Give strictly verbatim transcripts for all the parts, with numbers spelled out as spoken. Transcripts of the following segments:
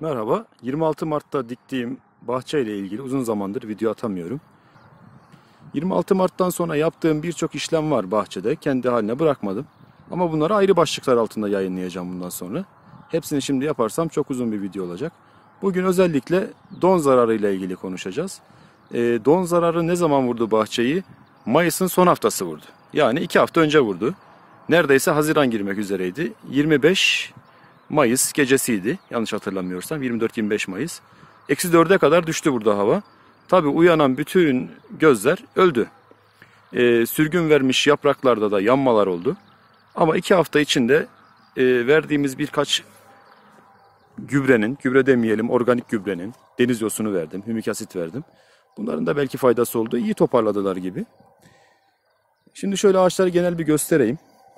Merhaba. yirmi altı Mart'ta diktiğim bahçe ile ilgili uzun zamandır video atamıyorum. yirmi altı Mart'tan sonra yaptığım birçok işlem var bahçede. Kendi haline bırakmadım. Ama bunları ayrı başlıklar altında yayınlayacağım bundan sonra. Hepsini şimdi yaparsam çok uzun bir video olacak. Bugün özellikle don zararı ile ilgili konuşacağız. E, don zararı ne zaman vurdu bahçeyi? Mayıs'ın son haftası vurdu. Yani iki hafta önce vurdu. Neredeyse Haziran girmek üzereydi. yirmi beş Mayıs gecesiydi. Yanlış hatırlamıyorsam yirmi dört yirmi beş Mayıs. Eksi dörde kadar düştü burada hava. Tabi uyanan bütün gözler öldü. E, sürgün vermiş yapraklarda da yanmalar oldu. Ama iki hafta içinde e, verdiğimiz birkaç gübrenin, gübre demeyelim organik gübrenin, deniz yosunu verdim, hümik asit verdim. Bunların da belki faydası oldu. İyi toparladılar gibi. Şimdi şöyle ağaçları genel bir göstereyim.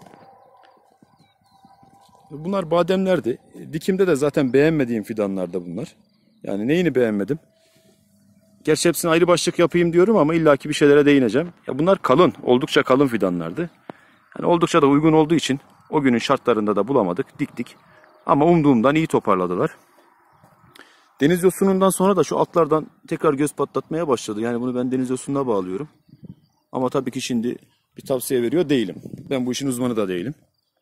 Bunlar bademlerdi. Dikimde de zaten beğenmediğim fidanlarda bunlar. Yani neyini beğenmedim? Gerçi hepsini ayrı başlık yapayım diyorum ama illaki bir şeylere değineceğim. Ya bunlar kalın, oldukça kalın fidanlardı. Yani oldukça da uygun olduğu için o günün şartlarında da bulamadık, diktik. Ama umduğumdan iyi toparladılar. Deniz yosunundan sonra da şu altlardan tekrar göz patlatmaya başladı. Yani bunu ben deniz yosununa bağlıyorum. Ama tabii ki şimdi bir tavsiye veriyor değilim. Ben bu işin uzmanı da değilim.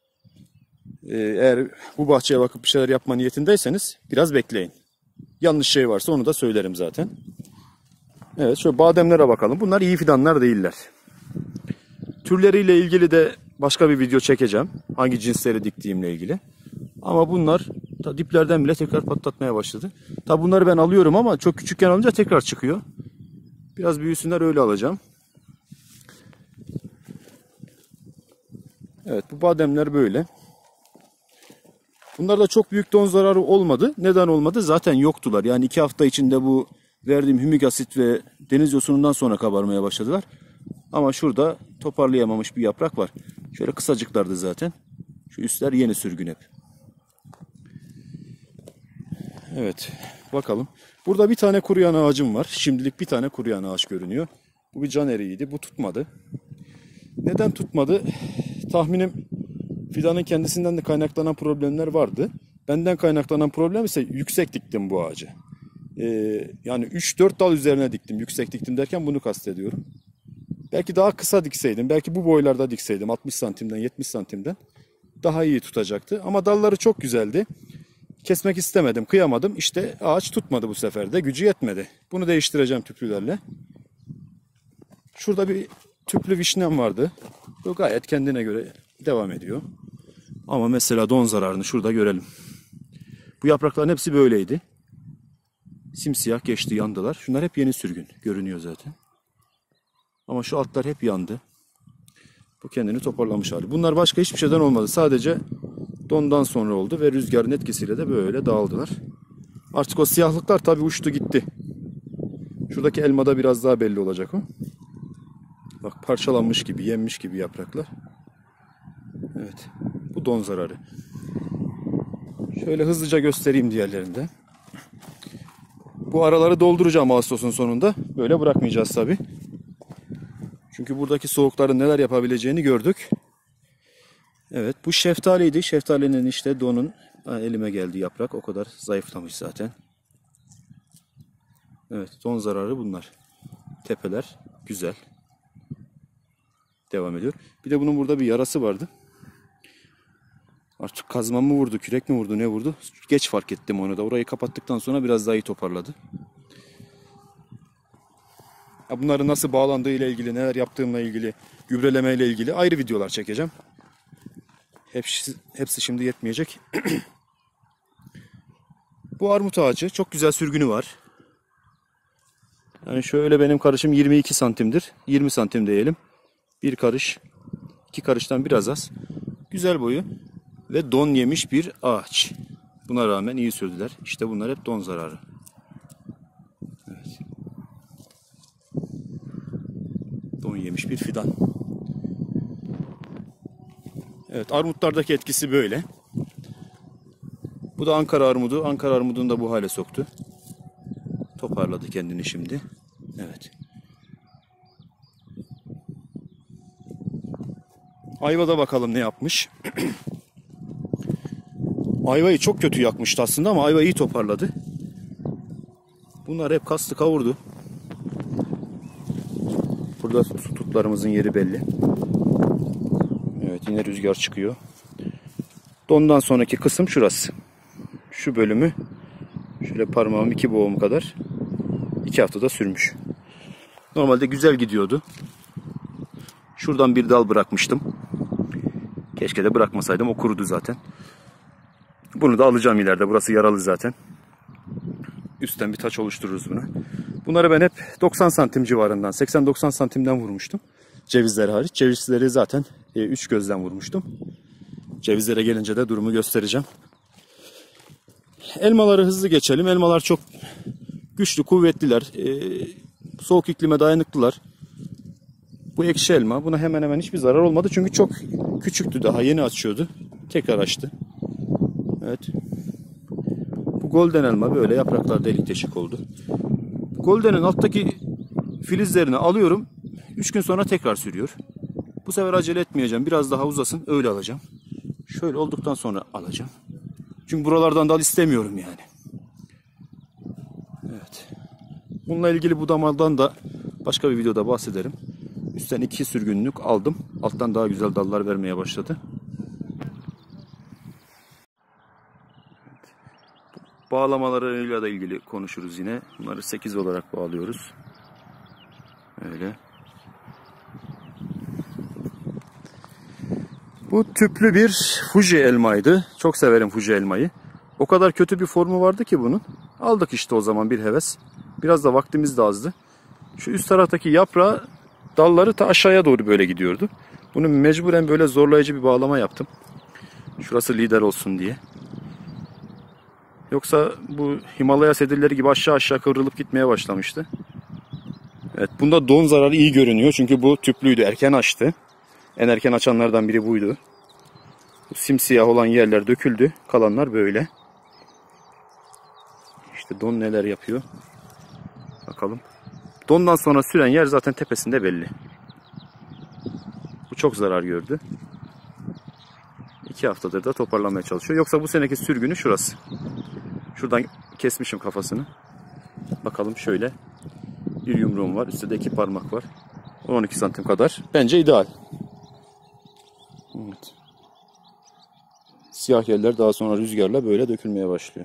Eğer bu bahçeye bakıp bir şeyler yapma niyetindeyseniz biraz bekleyin. Yanlış şey varsa onu da söylerim zaten. Evet, şöyle bademlere bakalım. Bunlar iyi fidanlar değiller. Türleriyle ilgili de başka bir video çekeceğim. Hangi cinsleri diktiğimle ilgili. Ama bunlar ta diplerden bile tekrar patlatmaya başladı. Tabi bunları ben alıyorum ama çok küçükken alınca tekrar çıkıyor. Biraz büyüsünler, öyle alacağım. Evet, bu bademler böyle. Bunlarda çok büyük don zararı olmadı. Neden olmadı? Zaten yoktular. Yani iki hafta içinde bu verdiğim hümik asit ve deniz yosunundan sonra kabarmaya başladılar. Ama şurada toparlayamamış bir yaprak var. Şöyle kısacıklardı zaten. Şu üstler yeni sürgün hep. Evet, bakalım. Burada bir tane kuruyan ağacım var. Şimdilik bir tane kuruyan ağaç görünüyor. Bu bir can eriğiydi. Bu tutmadı. Neden tutmadı? Tahminim fidanın kendisinden de kaynaklanan problemler vardı. Benden kaynaklanan problem ise yüksek diktim bu ağacı. Ee, yani üç dört dal üzerine diktim. Yüksek diktim derken bunu kastediyorum. Belki daha kısa dikseydim, belki bu boylarda dikseydim altmış santimden yetmiş santimden daha iyi tutacaktı. Ama dalları çok güzeldi. Kesmek istemedim, kıyamadım. İşte ağaç tutmadı bu sefer de. Gücü yetmedi. Bunu değiştireceğim tüplülerle. Şurada bir tüplü vişnem vardı. Bu gayet kendine göre devam ediyor. Ama mesela don zararını şurada görelim. Bu yaprakların hepsi böyleydi. Simsiyah geçti, yandılar. Şunlar hep yeni sürgün. Görünüyor zaten. Ama şu altlar hep yandı. Bu kendini toparlamış hali. Bunlar başka hiçbir şeyden olmadı. Sadece dondan sonra oldu ve rüzgarın etkisiyle de böyle dağıldılar. Artık o siyahlıklar tabii uçtu gitti. Şuradaki elmada biraz daha belli olacak o. Bak, parçalanmış gibi, yenmiş gibi yapraklar. Evet. Bu don zararı. Şöyle hızlıca göstereyim diğerlerinde. Bu araları dolduracağım Ağustos'un sonunda. Böyle bırakmayacağız tabii. Çünkü buradaki soğukların neler yapabileceğini gördük. Evet, bu şeftaliydi. Şeftalinin işte donun, elime geldi yaprak. O kadar zayıflamış zaten. Evet, don zararı bunlar. Tepeler güzel. Devam ediyor. Bir de bunun burada bir yarası vardı. Artık kazma mı vurdu, kürek mi vurdu, ne vurdu? Geç fark ettim onu da. Orayı kapattıktan sonra biraz daha iyi toparladı. Ya bunların nasıl bağlandığı ile ilgili, neler yaptığımla ilgili, gübreleme ile ilgili ayrı videolar çekeceğim. Hepsi, hepsi şimdi yetmeyecek. Bu armut ağacı çok güzel sürgünü var. Yani şöyle benim karışım yirmi iki santimdir. yirmi santim diyelim. Bir karış, iki karıştan biraz az. Güzel boyu ve don yemiş bir ağaç. Buna rağmen iyi sürdüler. İşte bunlar hep don zararı. Evet. Don yemiş bir fidan. Evet, armutlardaki etkisi böyle. Bu da Ankara armudu. Ankara armudunu da bu hale soktu. Toparladı kendini şimdi. Evet. Ayvada bakalım ne yapmış. ayvayı çok kötü yakmıştı aslında ama ayva iyi toparladı. Bunlar hep kastı kavurdu. Burada su tutlarımızın yeri belli. Evet, yine rüzgar çıkıyor. Dondan sonraki kısım şurası. Şu bölümü şöyle parmağım iki boğum kadar iki haftada sürmüş. Normalde güzel gidiyordu. Şuradan bir dal bırakmıştım. Keşke de bırakmasaydım, o kurudu zaten. Bunu da alacağım ileride. Burası yaralı zaten. Üstten bir taç oluştururuz buna. Bunları ben hep doksan santim civarından, seksen doksan santimden vurmuştum. Cevizleri hariç. Cevizleri zaten üç gözden vurmuştum. Cevizlere gelince de durumu göstereceğim. Elmaları hızlı geçelim. Elmalar çok güçlü, kuvvetliler. Ee, soğuk iklime dayanıklılar. Bu ekşi elma. Buna hemen hemen hiçbir zarar olmadı. Çünkü çok küçüktü, daha yeni açıyordu. Tekrar açtı. Evet. Bu golden elma böyle yapraklar delik deşik oldu. Golden'in alttaki filizlerini alıyorum. üç gün sonra tekrar sürüyor. Bu sefer acele etmeyeceğim. Biraz daha uzasın, öyle alacağım. Şöyle olduktan sonra alacağım. Çünkü buralardan dal istemiyorum yani. Evet. Bununla ilgili budamaldan da başka bir videoda bahsederim. Üstten iki sürgünlük aldım. Alttan daha güzel dallar vermeye başladı. Evet. Bağlamalarıyla da ilgili konuşuruz yine. Bunları sekiz olarak bağlıyoruz. Öyle. Bu tüplü bir Fuji elmaydı. Çok severim Fuji elmayı. O kadar kötü bir formu vardı ki bunun. Aldık işte o zaman bir heves. Biraz da vaktimiz de azdı. Şu üst taraftaki yaprağı, dalları ta aşağıya doğru böyle gidiyordu. Bunu mecburen böyle zorlayıcı bir bağlama yaptım. Şurası lider olsun diye. Yoksa bu Himalaya sedirleri gibi aşağı aşağı kıvrılıp gitmeye başlamıştı. Evet, bunda don zararı iyi görünüyor. Çünkü bu tüplüydü. Erken açtı. En erken açanlardan biri buydu. Bu simsiyah olan yerler döküldü. Kalanlar böyle. İşte don neler yapıyor. Bakalım. Dondan sonra süren yer zaten tepesinde belli. Bu çok zarar gördü. İki haftadır da toparlamaya çalışıyor. Yoksa bu seneki sürgünü şurası. Şuradan kesmişim kafasını. Bakalım şöyle. Bir yumruğum var. Üstte de iki parmak var. on iki santim kadar. Bence ideal. Evet. Siyah yerler daha sonra rüzgarla böyle dökülmeye başlıyor.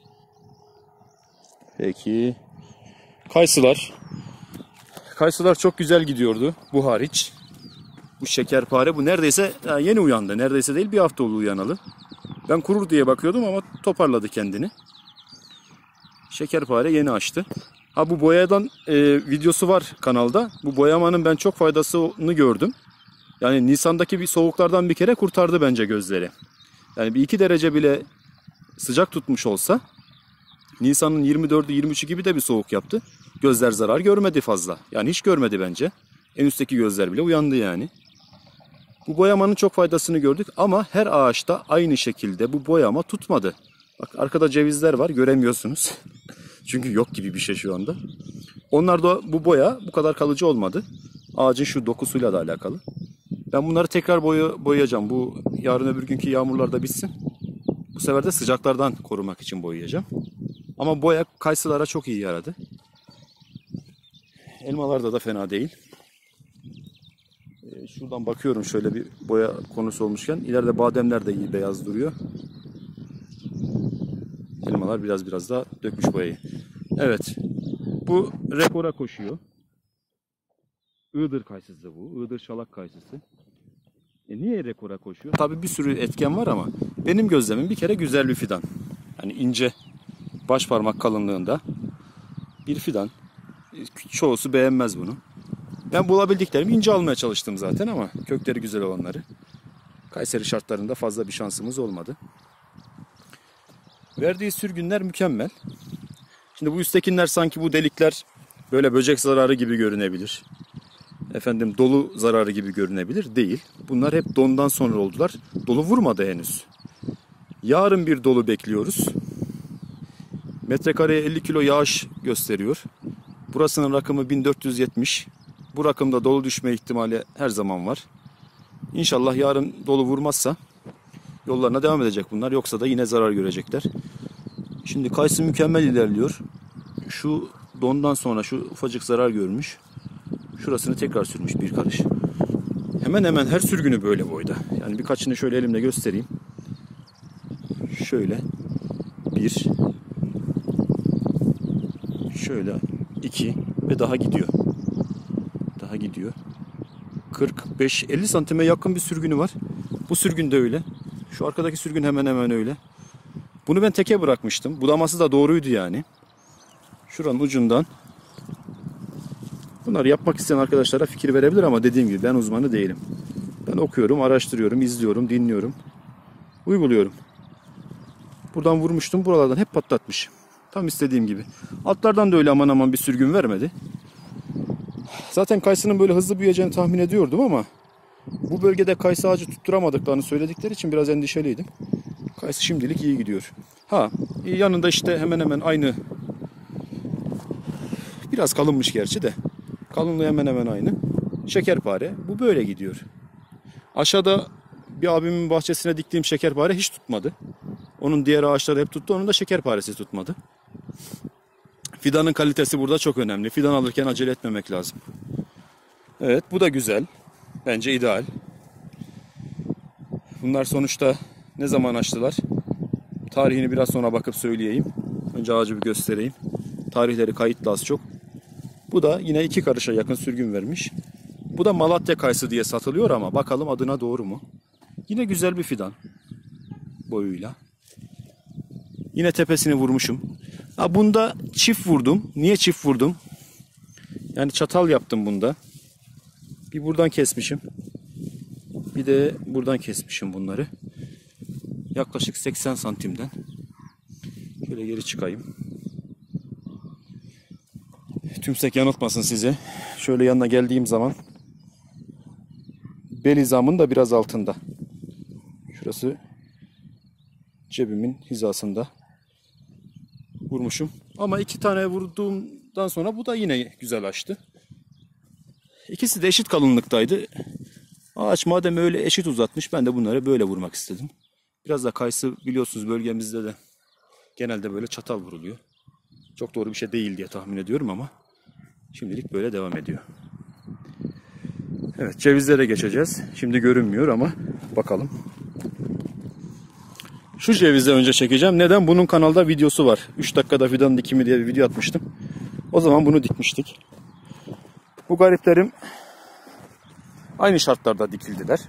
Peki. Kayısılar. Kayısılar çok güzel gidiyordu. Bu hariç. Bu şekerpare. Bu neredeyse yeni uyandı. Neredeyse değil, bir hafta oldu uyanalı. Ben kurur diye bakıyordum ama toparladı kendini. Şekerpare yeni açtı. Ha, bu boyadan e, videosu var kanalda. Bu boyamanın ben çok faydasını gördüm. Yani Nisan'daki bir soğuklardan bir kere kurtardı bence gözleri. Yani bir iki derece bile sıcak tutmuş olsa, Nisan'ın yirmi dördü yirmi üçü gibi de bir soğuk yaptı. Gözler zarar görmedi fazla. Yani hiç görmedi bence. En üstteki gözler bile uyandı yani. Bu boyamanın çok faydasını gördük ama her ağaçta aynı şekilde bu boyama tutmadı. Bak, arkada cevizler var, göremiyorsunuz. Çünkü yok gibi bir şey şu anda. Onlarda bu boya bu kadar kalıcı olmadı. Ağacın şu dokusuyla da alakalı. Ben bunları tekrar boya, boyayacağım. Bu yarın öbür günkü yağmurlar da bitsin. Bu sefer de sıcaklardan korumak için boyayacağım. Ama boya kayısılara çok iyi yaradı. Elmalarda da fena değil. Ee, şuradan bakıyorum şöyle bir boya konusu olmuşken. İleride bademler de iyi beyaz duruyor. Elmalar biraz biraz daha dökmüş boyayı. Evet. Bu rekora koşuyor. Iğdır kayısısı bu. Iğdır çalak kayısısı. E niye rekora koşuyor? Tabii bir sürü etken var ama benim gözlemim bir kere güzel bir fidan. Yani ince, baş parmak kalınlığında bir fidan. Çoğusu beğenmez bunu. Ben bulabildiklerimi ince almaya çalıştım zaten ama kökleri güzel olanları. Kayseri şartlarında fazla bir şansımız olmadı. Verdiği sürgünler mükemmel. Şimdi bu üsttekiler sanki bu delikler böyle böcek zararı gibi görünebilir. Efendim dolu zararı gibi görünebilir. Değil. Bunlar hep dondan sonra oldular. Dolu vurmadı henüz. Yarın bir dolu bekliyoruz. Metrekareye elli kilo yağış gösteriyor. Burasının rakımı bin dört yüz yetmiş. Bu rakımda dolu düşme ihtimali her zaman var. İnşallah yarın dolu vurmazsa Yollarına devam edecek bunlar. Yoksa da yine zarar görecekler. Şimdi kayısı mükemmel ilerliyor. Şu dondan sonra şu ufacık zarar görmüş. Şurasını tekrar sürmüş bir karış. Hemen hemen her sürgünü böyle boyda. Yani birkaçını şöyle elimle göstereyim. Şöyle bir, şöyle iki ve daha gidiyor. Daha gidiyor. kırk beş elli santime yakın bir sürgünü var. Bu sürgün de öyle. Şu arkadaki sürgün hemen hemen öyle. Bunu ben teke bırakmıştım. Budaması da doğruydu yani. Şuranın ucundan. Bunları yapmak isteyen arkadaşlara fikir verebilir ama dediğim gibi ben uzmanı değilim. Ben okuyorum, araştırıyorum, izliyorum, dinliyorum. Uyguluyorum. Buradan vurmuştum. Buralardan hep patlatmış. Tam istediğim gibi. Altlardan da öyle aman aman bir sürgün vermedi. Zaten kayısının böyle hızlı büyüyeceğini tahmin ediyordum ama bu bölgede kayısı ağacı tutturamadıklarını söyledikleri için biraz endişeliydim. Kayısı şimdilik iyi gidiyor. Ha, yanında işte hemen hemen aynı, biraz kalınmış gerçi de, kalınlığı hemen hemen aynı şekerpare. Bu böyle gidiyor. Aşağıda bir abimin bahçesine diktiğim şekerpare hiç tutmadı. Onun diğer ağaçları hep tuttu. Onun da şekerparesi tutmadı. Fidanın kalitesi burada çok önemli. Fidan alırken acele etmemek lazım. Evet, bu da güzel. Bence ideal. Bunlar sonuçta ne zaman açtılar? Tarihini biraz sonra bakıp söyleyeyim. Önce ağacı bir göstereyim. Tarihleri kayıtlı az çok. Bu da yine iki karışa yakın sürgün vermiş. Bu da Malatya kayısı diye satılıyor ama bakalım adına doğru mu? Yine güzel bir fidan boyuyla. Yine tepesini vurmuşum. Ha, bunda çift vurdum. Niye çift vurdum? Yani çatal yaptım bunda. Bir buradan kesmişim. Bir de buradan kesmişim bunları. Yaklaşık seksen santimden. Şöyle geri çıkayım. Tümsek yanıltmasın sizi. Şöyle yanına geldiğim zaman bel hizamın da biraz altında. Şurası cebimin hizasında vurmuşum. Ama iki tane vurduğumdan sonra bu da yine güzel açtı. İkisi de eşit kalınlıktaydı. Ağaç madem öyle eşit uzatmış, ben de bunları böyle vurmak istedim. Biraz da kayısı biliyorsunuz bölgemizde de genelde böyle çatal vuruluyor. Çok doğru bir şey değil diye tahmin ediyorum ama şimdilik böyle devam ediyor. Evet, cevizlere geçeceğiz. Şimdi görünmüyor ama bakalım. Şu cevizi önce çekeceğim. Neden? Bunun kanalda videosu var. üç dakikada fidan dikimi diye bir video atmıştım. O zaman bunu dikmiştik. Bu gariplerim aynı şartlarda dikildiler.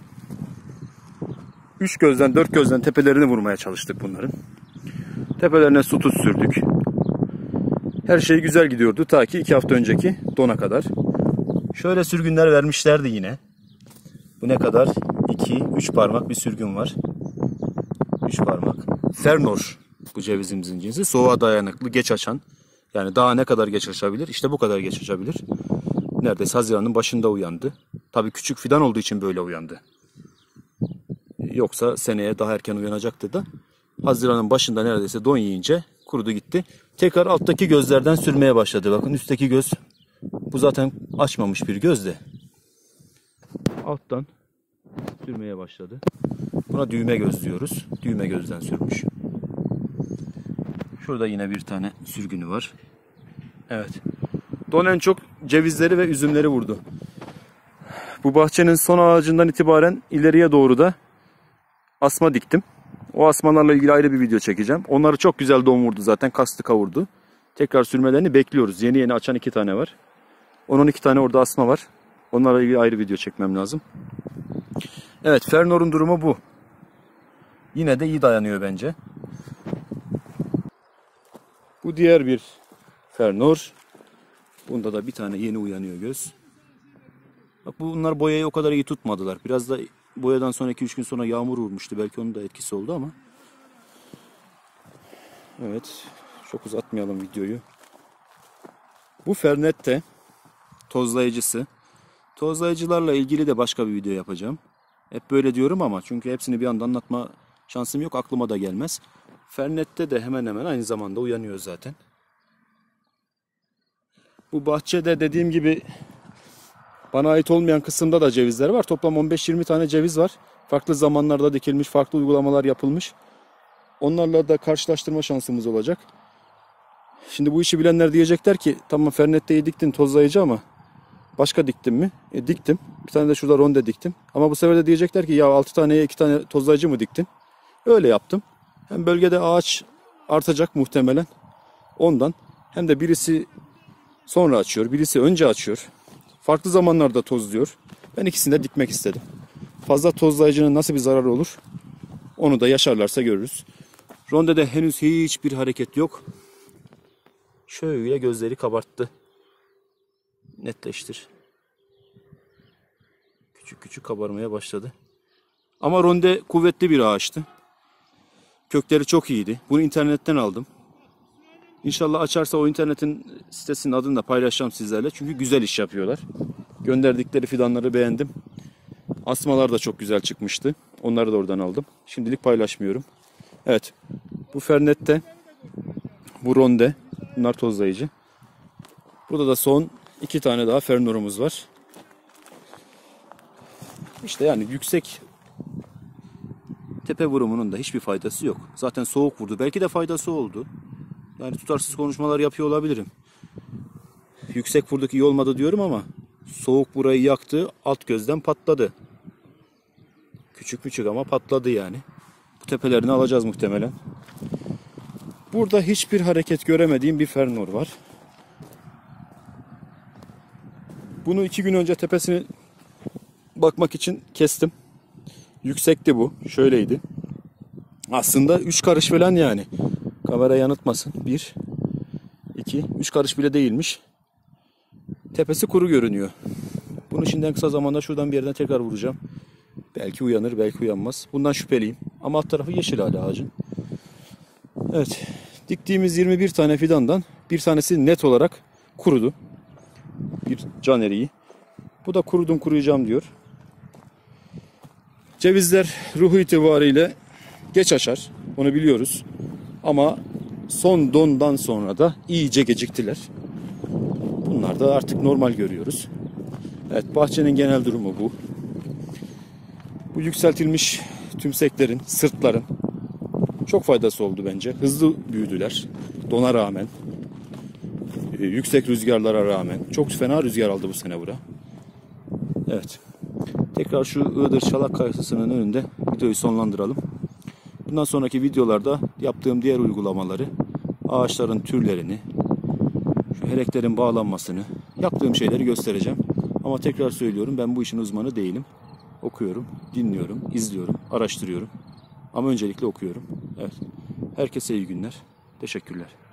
Üç gözden, dört gözden tepelerini vurmaya çalıştık bunların. Tepelerine su tuz sürdük. Her şey güzel gidiyordu ta ki iki hafta önceki dona kadar. Şöyle sürgünler vermişlerdi yine. Bu ne kadar? iki, üç parmak bir sürgün var. üç parmak. Fernor bu cevizimizin cinsi. Soğuğa dayanıklı, geç açan. Yani daha ne kadar geç açabilir? İşte bu kadar geç açabilir. Neredeyse Haziran'ın başında uyandı. Tabii küçük fidan olduğu için böyle uyandı. Yoksa seneye daha erken uyanacaktı da. Haziran'ın başında neredeyse don yiyince kurudu gitti. Tekrar alttaki gözlerden sürmeye başladı. Bakın üstteki göz. Bu zaten açmamış bir göz de. Alttan sürmeye başladı. Buna düğme göz diyoruz. Düğme gözden sürmüş. Şurada yine bir tane sürgünü var. Evet. Don en çok cevizleri ve üzümleri vurdu. Bu bahçenin son ağacından itibaren ileriye doğru da asma diktim. O asmalarla ilgili ayrı bir video çekeceğim. Onları çok güzel don vurdu zaten. Kastı kavurdu. Tekrar sürmelerini bekliyoruz. Yeni yeni açan iki tane var. on on iki tane orada asma var. Onlarla ilgili ayrı video çekmem lazım. Evet, Fernor'un durumu bu. Yine de iyi dayanıyor bence. Bu diğer bir Fernor. Bunda da bir tane yeni uyanıyor göz. Bak bunlar boyayı o kadar iyi tutmadılar. Biraz da boyadan sonra iki üç gün sonra yağmur vurmuştu. Belki onun da etkisi oldu ama. Evet. Çok uzatmayalım videoyu. Bu Fernette tozlayıcısı. Tozlayıcılarla ilgili de başka bir video yapacağım. Hep böyle diyorum ama çünkü hepsini bir anda anlatma şansım yok. Aklıma da gelmez. Fernette de hemen hemen aynı zamanda uyanıyor zaten. Bu bahçede dediğim gibi Bana ait olmayan kısımda da cevizler var. Toplam on beş yirmi tane ceviz var. Farklı zamanlarda dikilmiş, farklı uygulamalar yapılmış. Onlarla da karşılaştırma şansımız olacak. Şimdi bu işi bilenler diyecekler ki tamam Fernette'yi diktin tozlayıcı ama başka diktin mi? E, diktim. Bir tane de şurada ronde diktim. Ama bu sefer de diyecekler ki ya altı taneye iki tane tozlayıcı mı diktin? Öyle yaptım. Hem bölgede ağaç artacak muhtemelen. Ondan. Hem de birisi sonra açıyor, birisi önce açıyor. Farklı zamanlarda tozluyor. Ben ikisini de dikmek istedim. Fazla tozlayıcının nasıl bir zararı olur? Onu da yaşarlarsa görürüz. Rondede henüz hiçbir hareket yok. Şöyle gözleri kabarttı. Netleştir. Küçük küçük kabarmaya başladı. Ama ronde kuvvetli bir ağaçtı. Kökleri çok iyiydi. Bunu internetten aldım. İnşallah açarsa o internetin sitesinin adını da paylaşacağım sizlerle. Çünkü güzel iş yapıyorlar. Gönderdikleri fidanları beğendim. Asmalar da çok güzel çıkmıştı. Onları da oradan aldım. Şimdilik paylaşmıyorum. Evet. Bu Fernette. Bu ronde. Bunlar tozlayıcı. Burada da son iki tane daha Fernor'umuz var. İşte yani yüksek tepe vurumunun da hiçbir faydası yok. Zaten soğuk vurdu. Belki de faydası oldu. Yani tutarsız konuşmalar yapıyor olabilirim. Yüksek vurduk iyi olmadı diyorum ama soğuk burayı yaktı. Alt gözden patladı. Küçük küçük ama patladı yani. Bu tepelerini alacağız muhtemelen. Burada hiçbir hareket göremediğim bir Fernor var. Bunu iki gün önce tepesini bakmak için kestim. Yüksekti bu. Şöyleydi. Aslında üç karış falan yani. Kamera yanıltmasın. bir, iki, üç karış bile değilmiş. Tepesi kuru görünüyor. Bunu şimdi en kısa zamanda şuradan bir yerden tekrar vuracağım. Belki uyanır, belki uyanmaz. Bundan şüpheliyim. Ama alt tarafı yeşil hala ağacın. Evet. Diktiğimiz yirmi bir tane fidandan bir tanesi net olarak kurudu. Bir can eriği. Bu da kurudum kuruyacağım diyor. Cevizler ruhu itibariyle geç açar. Onu biliyoruz. Ama son dondan sonra da iyice geciktiler. Bunlar da artık normal görüyoruz. Evet, bahçenin genel durumu bu. Bu yükseltilmiş tümseklerin, sırtların çok faydası oldu bence. Hızlı büyüdüler. Dona rağmen. Yüksek rüzgarlara rağmen. Çok fena rüzgar aldı bu sene bura. Evet. Tekrar şu Iğdır Çalak Kayası'nın önünde videoyu sonlandıralım. Bundan sonraki videolarda yaptığım diğer uygulamaları, ağaçların türlerini, şu heleklerin bağlanmasını, yaptığım şeyleri göstereceğim. Ama tekrar söylüyorum, ben bu işin uzmanı değilim. Okuyorum, dinliyorum, izliyorum, araştırıyorum. Ama öncelikle okuyorum. Evet. Herkese iyi günler. Teşekkürler.